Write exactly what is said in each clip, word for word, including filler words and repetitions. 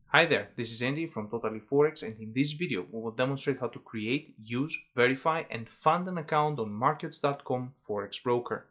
Hi there, this is Andy from Totally Forex, and in this video we will demonstrate how to create, use, verify and fund an account on markets dot com Forex broker.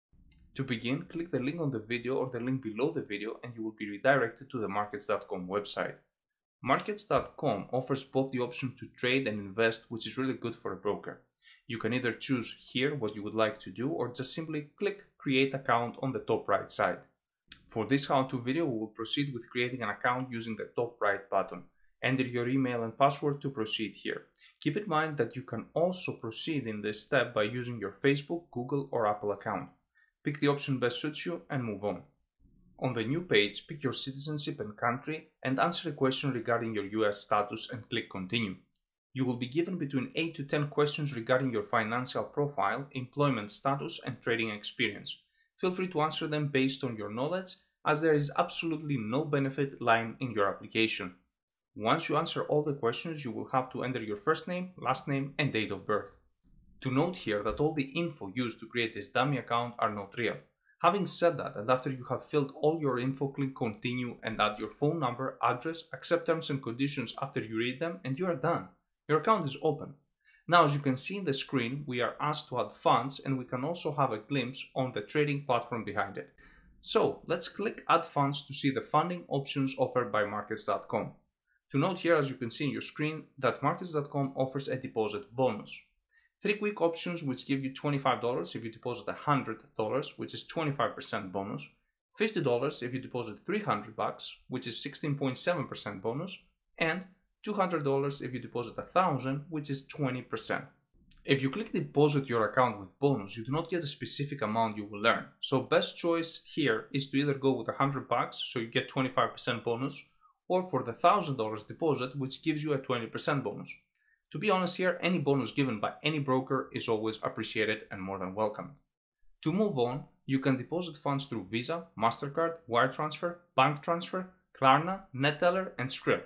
To begin, click the link on the video or the link below the video and you will be redirected to the markets dot com website. markets dot com offers both the option to trade and invest, which is really good for a broker. You can either choose here what you would like to do or just simply click Create Account on the top right side. For this how-to video, we will proceed with creating an account using the top right button. Enter your email and password to proceed here. Keep in mind that you can also proceed in this step by using your Facebook, Google or Apple account. Pick the option best suits you and move on. On the new page, pick your citizenship and country and answer a question regarding your U S status and click Continue. You will be given between eight to ten questions regarding your financial profile, employment status and trading experience. Feel free to answer them based on your knowledge, as there is absolutely no benefit lying in your application. Once you answer all the questions, you will have to enter your first name, last name and date of birth. To note here that all the info used to create this dummy account are not real. Having said that, and after you have filled all your info, click Continue and add your phone number, address, accept terms and conditions after you read them, and you are done. Your account is open. Now, as you can see in the screen, we are asked to add funds and we can also have a glimpse on the trading platform behind it. So let's click Add Funds to see the funding options offered by markets dot com. To note here, as you can see in your screen, that markets dot com offers a deposit bonus. Three quick options which give you twenty-five dollars if you deposit one hundred dollars, which is twenty-five percent bonus, fifty dollars if you deposit three hundred bucks, which is sixteen point seven percent bonus, and two hundred dollars if you deposit one thousand dollars, which is twenty percent. If you click deposit your account with bonus, you do not get a specific amount you will earn. So best choice here is to either go with one hundred bucks, so you get twenty-five percent bonus, or for the one thousand dollars deposit, which gives you a twenty percent bonus. To be honest here, any bonus given by any broker is always appreciated and more than welcome. To move on, you can deposit funds through Visa, MasterCard, wire transfer, bank transfer, Klarna, Neteller and Skrill.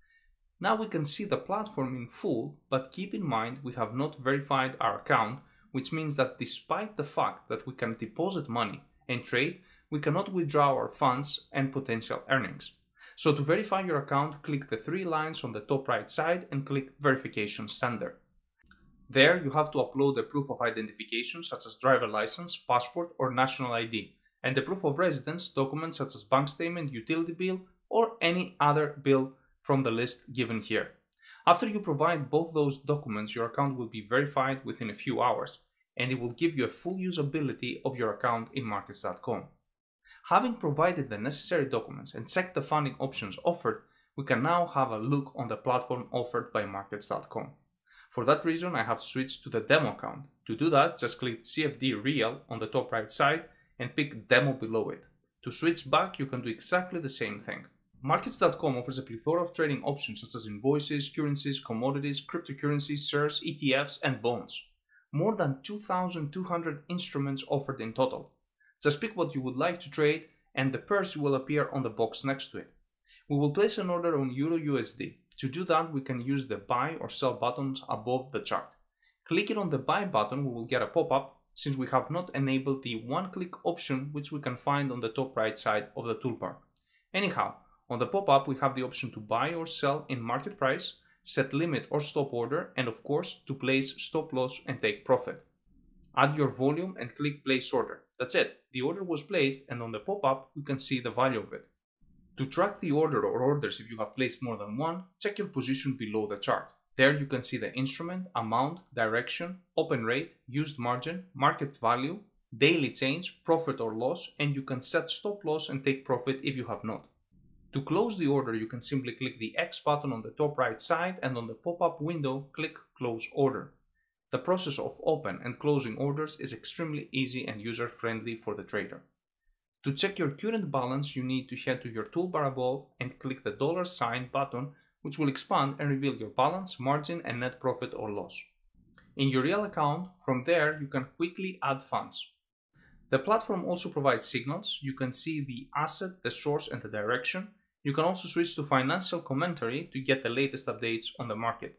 Now we can see the platform in full, but keep in mind we have not verified our account, which means that despite the fact that we can deposit money and trade, we cannot withdraw our funds and potential earnings. So to verify your account, click the three lines on the top right side and click Verification Sender. There you have to upload a proof of identification such as driver license, passport or national I D, and the proof of residence documents such as bank statement, utility bill or any other bill from the list given here. After you provide both those documents, your account will be verified within a few hours and it will give you a full usability of your account in markets dot com. Having provided the necessary documents and checked the funding options offered, we can now have a look on the platform offered by markets dot com. For that reason, I have switched to the demo account. To do that, just click C F D Real on the top right side and pick Demo below it. To switch back, you can do exactly the same thing. markets dot com offers a plethora of trading options such as invoices, currencies, commodities, cryptocurrencies, shares, E T Fs, and bonds. More than two thousand two hundred instruments offered in total. Just pick what you would like to trade and the pairs will appear on the box next to it. We will place an order on Euro U S D. To do that, we can use the buy or sell buttons above the chart. Clicking on the buy button, we will get a pop-up since we have not enabled the one-click option which we can find on the top right side of the toolbar. Anyhow, on the pop-up, we have the option to buy or sell in market price, set limit or stop order, and of course, to place stop loss and take profit. Add your volume and click place order. That's it. The order was placed and on the pop-up, we can see the value of it. To track the order or orders if you have placed more than one, check your position below the chart. There you can see the instrument, amount, direction, open rate, used margin, market value, daily change, profit or loss, and you can set stop loss and take profit if you have not. To close the order, you can simply click the X button on the top right side and on the pop-up window, click Close Order. The process of open and closing orders is extremely easy and user-friendly for the trader. To check your current balance, you need to head to your toolbar above and click the dollar sign button, which will expand and reveal your balance, margin, and net profit or loss. In your real account, from there, you can quickly add funds. The platform also provides signals. You can see the asset, the source, and the direction. You can also switch to financial commentary to get the latest updates on the market.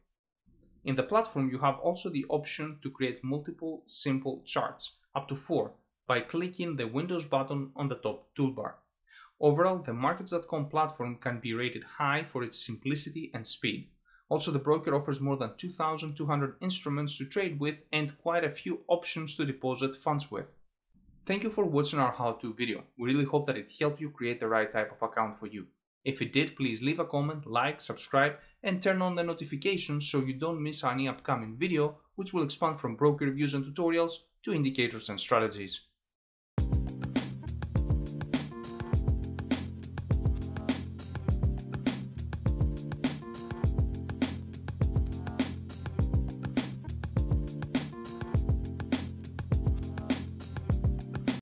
In the platform, you have also the option to create multiple simple charts, up to four, by clicking the Windows button on the top toolbar. Overall, the markets dot com platform can be rated high for its simplicity and speed. Also, the broker offers more than two thousand two hundred instruments to trade with and quite a few options to deposit funds with. Thank you for watching our how-to video. We really hope that it helped you create the right type of account for you. If it did, please leave a comment, like, subscribe, and turn on the notifications so you don't miss any upcoming video, which will expand from broker reviews and tutorials to indicators and strategies.